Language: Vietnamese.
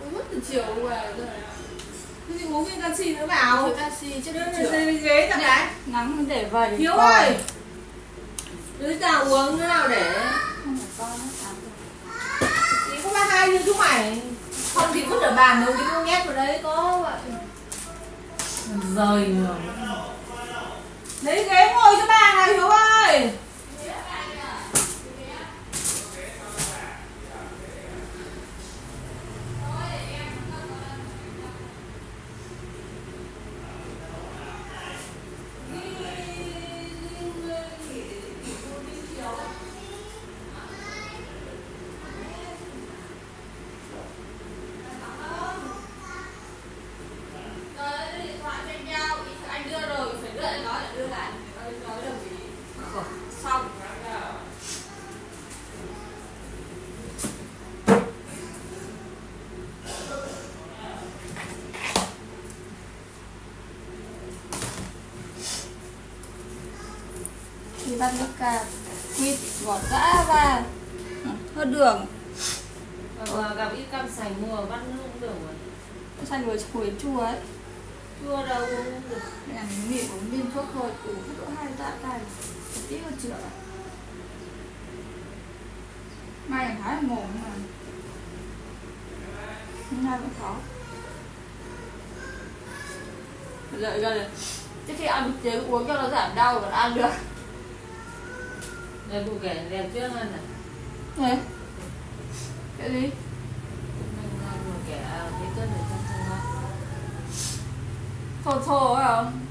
Uống mất từ chiều về rồi. Thế thì uống viên canxi nữa vào. Canxi chứ đưa ghế ra đấy. nắng để vậy. Hiếu ơi. Đứa nào uống đứa nào để. Không phải con nó sáng rồi. Thì có ba hai như chúng mày. Không thì vứt ở bàn đâu, cái nhét vào đấy có vậy. Rời người. Lấy ghế ngồi cho bà nào Hiếu ơi. Thì bắt nước cà quýt gọt giã và hơn đường. Gặp ít cam sành mua bắt nước cũng được rồi. Sành với chuối chua ấy. Chua đâu cũng được. Là mình nghỉ uống viên thuốc thôi, đủ độ 2 tạ tay. Tí hơn chữa. Mai là khá là mồm mà. Nhưng nay vẫn khó. Đợi rồi. Trước khi ăn chế uống cho nó giảm đau còn ăn được. Đây bù kẻ đẹp trước hơn này. Thế? Cái gì? Bù kẻ cái cân này trong thân. Thô thô phải không?